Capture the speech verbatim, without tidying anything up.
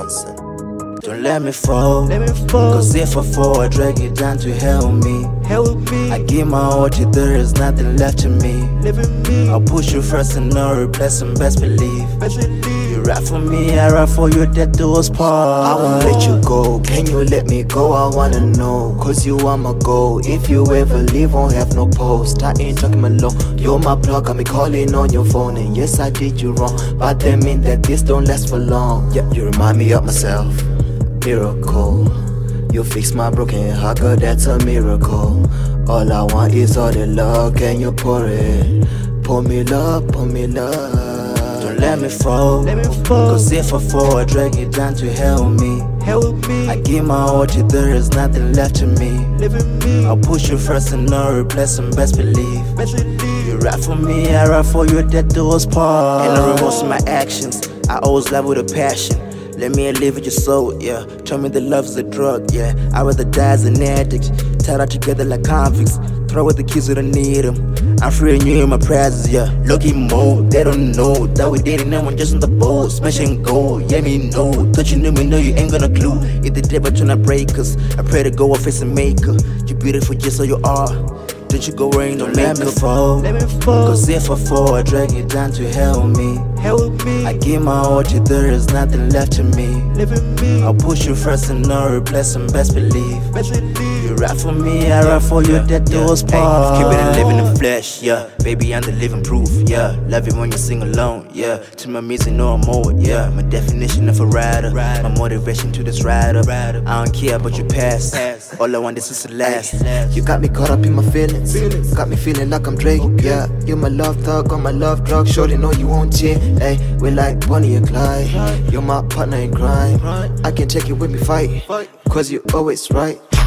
Johnson. Don't let me fall, let me fall. Cause if I fall, I drag you down to hell with me. Hell with me. I give my all to you, there is nothing left to me. me. I'll push you first and no replace and best believe. Best believe. You rap for me, I rap for you, that door's part. I won't let you go, can you let me go? I wanna know, cause you are my goal. If you ever leave, won't have no post. I ain't talking Malone, you're my plug, got me calling on your phone. And yes, I did you wrong, but that mean that this don't last for long. Yeah, you remind me of myself. Miracle, you fix my broken heart, girl, that's a miracle. All I want is all the love, can you pour it? Pour me love, pour me love. Don't let me fall, let me fall. Cause if I fall, I drag you down to hell with me. Hell with me. I give my all to you, there is nothing left to me. me. I'll push you first and no replace and best believe. Best believe. You rap for me, I rap for you, that door's part. And I remorse my actions, I always love with a passion. Let me live with your soul, yeah. Tell me that love's a drug, yeah. I'd rather die as an addict, tied out together like convicts. Throw away the kids who don't need them. I'm free and you in my presence, yeah. Lucky mode, they don't know that we dating them, just on the boat, smashing gold. Yeah, me know, thought you knew me, know you ain't gonna clue. If the devil tryna break us, I pray to go off face and make her. You beautiful just how you are. Don't you go rain, don't let me fall. Let me fall. Cause if I fall, I drag you down to hell with me. Hell with me. I give my all to you, there is nothing left to me. me. I'll push you first and no replace and best believe. Best believe. You rap for me, I rap for you, yeah, that door's yeah. part. Hey, keep it and live in the flesh, yeah. Baby, I'm the living proof, yeah. Love it when you sing alone, yeah. To my music, no more, yeah. My definition of a rider, my motivation to this rider. I don't care about your past, all I want is to last. You got me caught up in my feelings. Feelings. Got me feeling like I'm Drake, okay. Yeah. You my love thug, on my love drug. Shorty know you won't cheat, hey. We like Bonnie and Clyde. You're my partner in crime. I can take you with me fight, cause you always right.